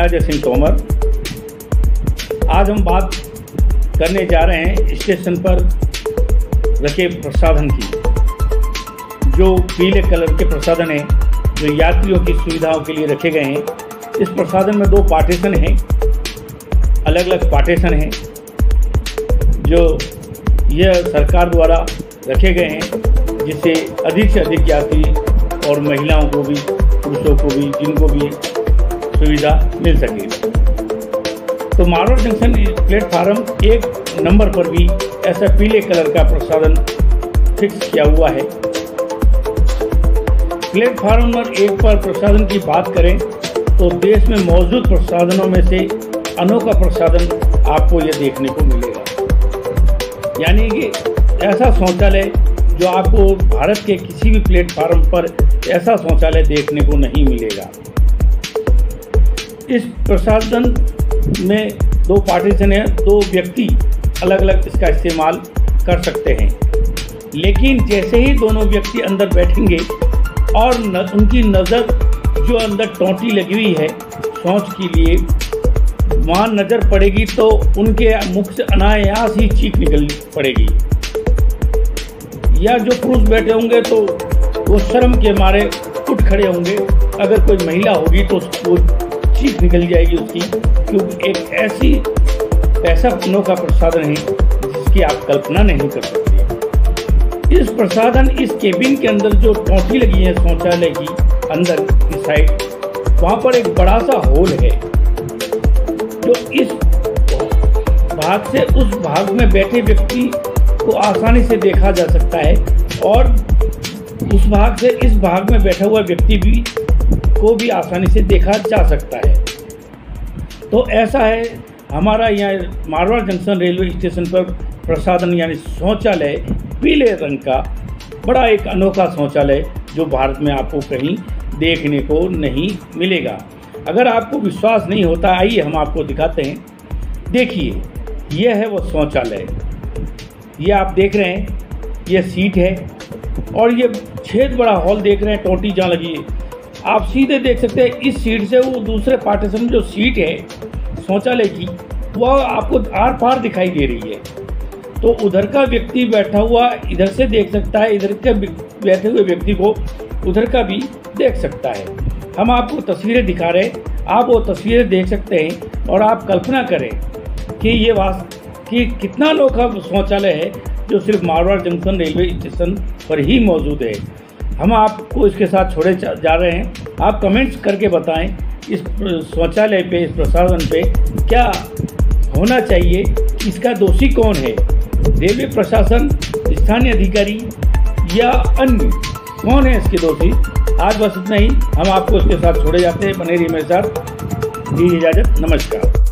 मैं अजय सिंह तोमर। आज हम बात करने जा रहे हैं स्टेशन पर रखे प्रसाधन की। जो पीले कलर के प्रसाधन हैं जो यात्रियों की सुविधाओं के लिए रखे गए हैं। इस प्रसाधन में 2 पार्टीशन हैं, अलग अलग पार्टीशन हैं जो यह सरकार द्वारा रखे गए हैं, जिससे अधिक से अधिक यात्री और महिलाओं को भी, पुरुषों को भी, जिनको भी सुविधा मिल सके। तो मारवाड़ जंक्शन प्लेटफार्म 1 नंबर पर भी ऐसा पीले कलर का प्रसाधन फिक्स किया हुआ है। प्लेटफार्म नंबर 1 पर प्रसाधन की बात करें तो देश में मौजूद प्रसाधनों में से अनोखा प्रसाधन आपको यह देखने को मिलेगा। यानी कि ऐसा शौचालय जो आपको भारत के किसी भी प्लेटफार्म पर ऐसा शौचालय देखने को नहीं मिलेगा। इस प्रसाधन में 2 पार्टीशन है, 2 व्यक्ति अलग अलग इसका इस्तेमाल कर सकते हैं। लेकिन जैसे ही दोनों व्यक्ति अंदर बैठेंगे और उनकी नज़र जो अंदर टोंटी लगी हुई है शौच के लिए, वहाँ नज़र पड़ेगी तो उनके मुख से अनायास ही चीख निकल पड़ेगी। या जो पुरुष बैठे होंगे तो वो शर्म के मारे उठ खड़े होंगे। अगर कोई महिला होगी तो वो चीख निकल जाएगी उसकी, क्योंकि एक ऐसा अनोखा प्रसाधन है जिसकी आप कल्पना नहीं कर सकते। इस प्रसाधन, इस केबिन के अंदर जो टोंटी लगी है शौचालय की अंदर की साइड, वहाँ पर एक बड़ा सा होल है जो इस भाग से उस भाग में बैठे व्यक्ति को आसानी से देखा जा सकता है और उस भाग से इस भाग में बैठा हुआ व्यक्ति को भी आसानी से देखा जा सकता है। तो ऐसा है हमारा यहाँ मारवाड़ जंक्शन रेलवे स्टेशन पर प्रसाधन यानी शौचालय पीले रंग का बड़ा एक अनोखा शौचालय जो भारत में आपको कहीं देखने को नहीं मिलेगा। अगर आपको विश्वास नहीं होता, आइए हम आपको दिखाते हैं। देखिए, यह है वो शौचालय। ये आप देख रहे हैं, ये सीट है और ये छेद बड़ा हॉल देख रहे हैं, टोंटी जहाँ लगी है। आप सीधे देख सकते हैं इस सीट से वो दूसरे पार्टीशन जो सीट है शौचालय की, वह आपको आर पार दिखाई दे रही है। तो उधर का व्यक्ति बैठा हुआ इधर से देख सकता है, इधर के बैठे हुए व्यक्ति को उधर का भी देख सकता है। हम आपको तस्वीरें दिखा रहे हैं, आप वो तस्वीरें देख सकते हैं और आप कल्पना करें कि कि कितना अनोखा शौचालय है जो सिर्फ मारवाड़ जंक्शन रेलवे स्टेशन पर ही मौजूद है। हम आपको इसके साथ छोड़े जा रहे हैं। आप कमेंट्स करके बताएं इस शौचालय पे, इस प्रसाधन पे क्या होना चाहिए, इसका दोषी कौन है, रेलवे प्रशासन, स्थानीय अधिकारी या अन्य, कौन है इसके दोषी। आज बस इतना ही, हम आपको इसके साथ छोड़े जाते हैं। बने रहिए मेरे साथ, दीजिए इजाज़त, नमस्कार।